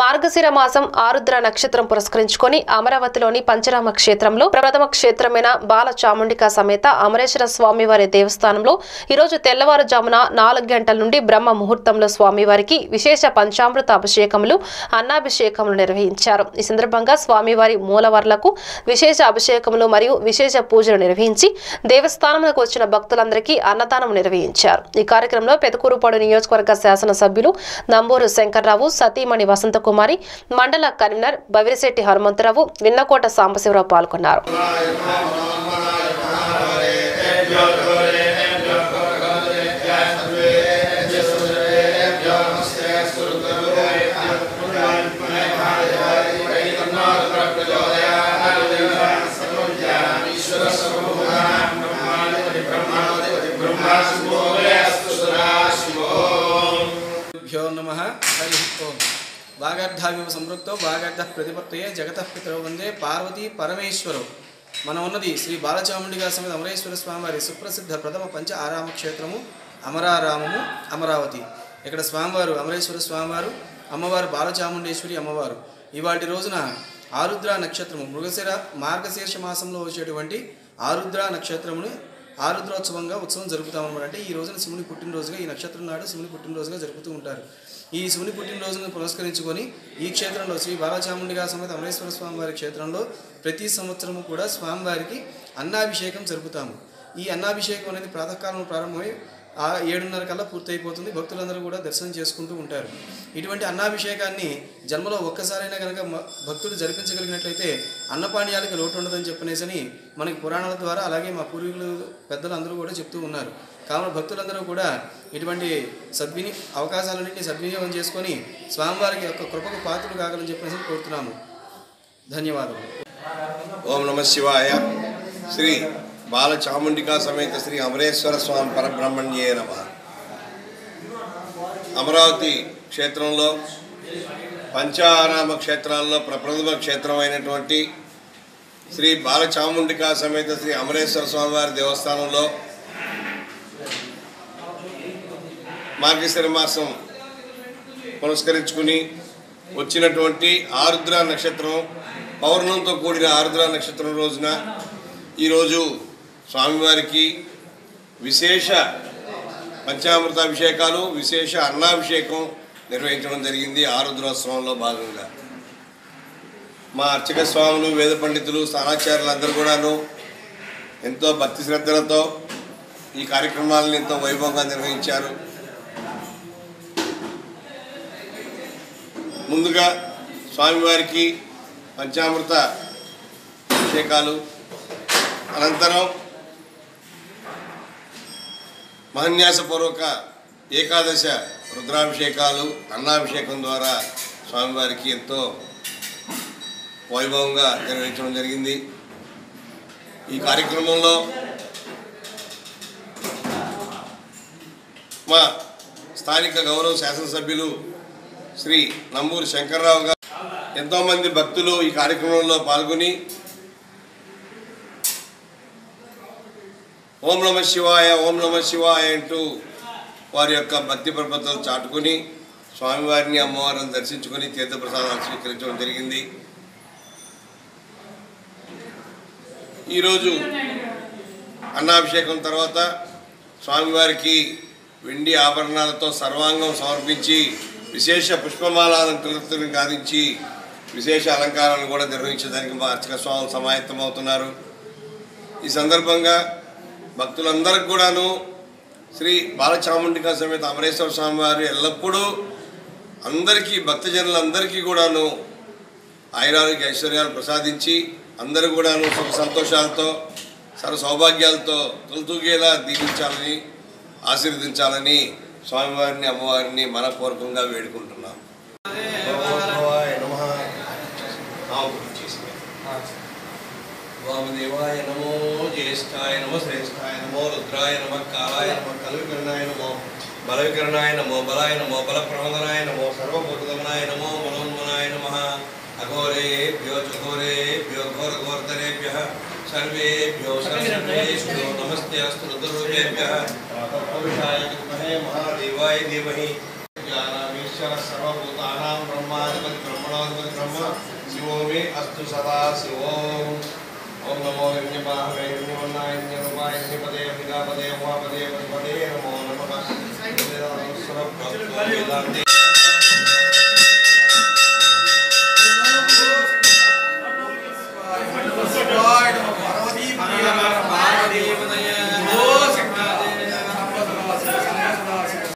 మార్గశిర మాసం ఆరుద్ర నక్షత్రం పురస్కరించుకొని అమరావతిలోని పంచరామ క్షేత్రంలో ప్రథమ క్షేత్రమైన బాల చాముండికా సమేత అమరేశ్వర స్వామివారి దేవస్థానంలో ఈరోజు తెల్లవారుజామున 4 గంటల నుండి బ్రహ్మ ముహూర్తంలో స్వామివారికి విశేష పంచామృత అభిషేకములు అన్నాభిషేకములు నిర్వహించారు. ఈ సందర్భంగా స్వామివారి మూలవర్లకు విశేష అభిషేకములు మరియు విశేష పూజలు నిర్వహించి దేవస్థానములకు వచ్చిన భక్తులందరికీ అన్నదానం నిర్వహించారు. ఈ కార్యక్రమంలో పెదకూరుపాడు నియోజకవర్గ శాసనసభ్యులు నంబూరు శంకర్రావు, సతీమణి వసంత కుమారి, మండల కన్వీనర్ బవిరిశెట్టి హనుమంతరావు, విన్నకోట సాంబశివరావు పాల్గొన్నారు. వాగర్ధావివ సంపృక్తో వాగర్ధ ప్రతిపత్తయే జగతః పితరౌ వందే పార్వతీ పరమేశ్వరౌ. మనం ఉన్నది శ్రీ బాలచాముండిగా సమేత అమరేశ్వర స్వామివారి సుప్రసిద్ధ ప్రథమ పంచ ఆరామ క్షేత్రము అమరారామము అమరావతి. ఇక్కడ స్వామివారు అమరేశ్వర స్వామివారు, అమ్మవారు బాలచాముండేశ్వరి అమ్మవారు. ఇవాటి రోజున ఆరుద్ర నక్షత్రము మార్గశీర్ష మాసంలో వచ్చేటువంటి ఆరుద్ర నక్షత్రమును ఆరుద్రోత్సవంగా ఉత్సవం జరుపుతామన్నమాట. అంటే ఈ రోజున శివుని పుట్టినరోజుగా, ఈ నక్షత్రం నాడు శివుని పుట్టినరోజుగా జరుపుతూ ఉంటారు. ఈ శివుని పుట్టినరోజును పురస్కరించుకొని ఈ క్షేత్రంలో శ్రీ బాలచాముండిగా సమేత అమరేశ్వర స్వామివారి క్షేత్రంలో ప్రతి సంవత్సరము కూడా స్వామివారికి అన్నాభిషేకం జరుపుతాము. ఈ అన్నాభిషేకం అనేది ప్రాతకాలంలో ప్రారంభమై 7:30 కల్లా పూర్తయిపోతుంది. భక్తులందరూ కూడా దర్శనం చేసుకుంటూ ఉంటారు. ఇటువంటి అన్నాభిషేకాన్ని జన్మలో ఒక్కసారైనా కనుక భక్తులు జరిపించగలిగినట్లయితే అన్నపానీయాలకి లోటు ఉండదని చెప్పనేసని మనకి పురాణాల ద్వారా అలాగే మా పూర్వీకులు పెద్దలు అందరూ కూడా చెప్తూ ఉన్నారు. కావున భక్తులందరూ కూడా ఇటువంటి అవకాశాలన్నింటినీ సద్వినియోగం చేసుకొని స్వామివారికి యొక్క కృపకు పాత్రలు కాగలని చెప్పేసి కోరుతున్నాము. ధన్యవాదాలు. ఓం నమః శివాయ. శ్రీ బాలచాముండికా సమేత శ్రీ అమరేశ్వర స్వామి పరబ్రహ్మణ్యే నమః. అమరావతి క్షేత్రంలో పంచారామ క్షేత్రాల్లో ప్రప్రథమ క్షేత్రమైనటువంటి శ్రీ బాలచాముండికా సమేత శ్రీ అమరేశ్వర స్వామివారి దేవస్థానంలో మార్గశిర మాసం పురస్కరించుకుని వచ్చినటువంటి ఆరుద్ర నక్షత్రం పౌర్ణంతో కూడిన ఆరుద్ర నక్షత్రం రోజున ఈరోజు స్వామివారికి విశేష పంచామృతాభిషేకాలు, విశేష అన్నాభిషేకం నిర్వహించడం జరిగింది. ఆరుద్రోత్సవంలో భాగంగా మా అర్చక స్వాములు, వేద పండితులు, స్థానాచార్యులందరూ కూడాను ఎంతో భక్తి శ్రద్ధలతో ఈ కార్యక్రమాలను ఎంతో వైభవంగా నిర్వహించారు. ముందుగా స్వామివారికి పంచామృత అభిషేకాలు, అనంతరం మహన్యాసపూర్వక ఏకాదశ రుద్రాభిషేకాలు, అన్నాభిషేకం ద్వారా స్వామివారికి ఎంతో వైభవంగా నిర్వహించడం జరిగింది. ఈ కార్యక్రమంలో మా స్థానిక గౌరవ శాసనసభ్యులు శ్రీ నంబూరు శంకర్రావు గారు, ఎంతోమంది భక్తులు ఈ కార్యక్రమంలో పాల్గొని ఓం నమః శివాయ, ఓం నమః శివాయ అంటూ వారి యొక్క భక్తి ప్రపత్తులు చాటుకొని స్వామివారిని, అమ్మవారిని దర్శించుకొని తీర్థప్రసాదాలు స్వీకరించడం జరిగింది. ఈరోజు అన్నాభిషేకం తర్వాత స్వామివారికి వెండి ఆభరణాలతో సర్వాంగం సమర్పించి విశేష పుష్పమాలను గాదించి విశేష అలంకారాలను కూడా నిర్వహించడానికి మా అర్చక స్వాములు సమాయత్తమవుతున్నారు. ఈ సందర్భంగా భక్తులందరికీ కూడాను శ్రీ బాలచాముండికా సమేత అమరేశ్వర స్వామి వారు ఎల్లప్పుడూ అందరికీ, భక్తజనులందరికీ కూడాను ఆయురారోగ్య ఐశ్వర్యాలు ప్రసాదించి అందరూ కూడాను సుఖ సంతోషాలతో, సర్వ సౌభాగ్యాలతో తొలతూగేలా దీవించాలని, ఆశీర్వదించాలని స్వామివారిని, అమ్మవారిని మనపూర్వకంగా వేడుకుంటున్నాం. వామదేవాయ నమో, జ్యేష్ఠాయ నమో, శ్రేష్ఠాయ నమో, రుద్రాయ నమో, కాలాయ నమో, కలవికరణాయ నమో, బలవికరణాయ నమో, బలాయ నమో, బలప్రమదనాయ నమో, సర్వభూతగమనాయ నమో, మనోన్మనాయ నమః. అఘోరేభ్యో చఘోరేభ్యో ఘోరఘోరతరేభ్యః सर्वेभ्यो सर्वेभ्यो नमस्ते अस्तु रुद्ररूपेभ्यः महादेवाय धीमहि ज्ञानामीश सर्वेश्वर सर्वभूतानां ब्रह्माधिपति ब्रह्मणोधिपति ब्रह्म शिवो मे अस्तु सदा शिवो। ओम नमो यज्ञपाहवे यज्ञवन्नाय यज्ञरूपाय यज्ञपदे अम्बिकापदे उमापदे पतिपदे नमो नमः।